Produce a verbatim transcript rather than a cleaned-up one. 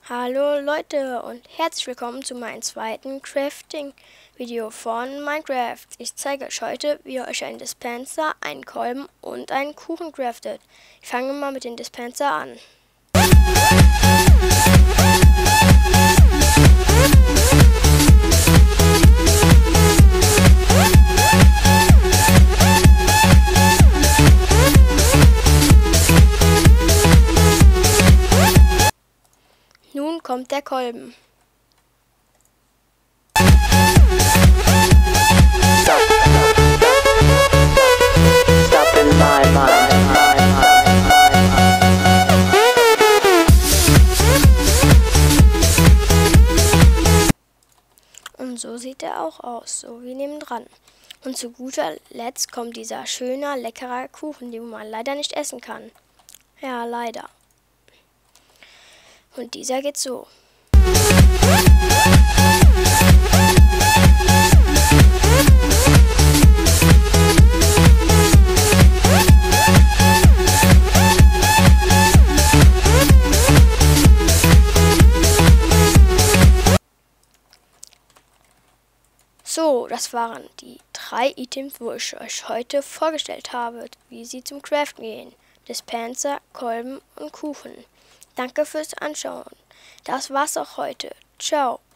Hallo Leute und herzlich willkommen zu meinem zweiten Crafting-Video von Minecraft. Ich zeige euch heute, wie ihr euch einen Dispenser, einen Kolben und einen Kuchen craftet. Ich fange mal mit dem Dispenser an. Nun kommt der Kolben. Und so sieht er auch aus, so wie nebendran. Und zu guter Letzt kommt dieser schöne, leckerer Kuchen, den man leider nicht essen kann. Ja, leider. Und dieser geht so. So, das waren die drei Items, wo ich euch heute vorgestellt habe, wie sie zum Craften gehen. Dispenser, Kolben und Kuchen. Danke fürs Anschauen. Das war's auch heute. Ciao.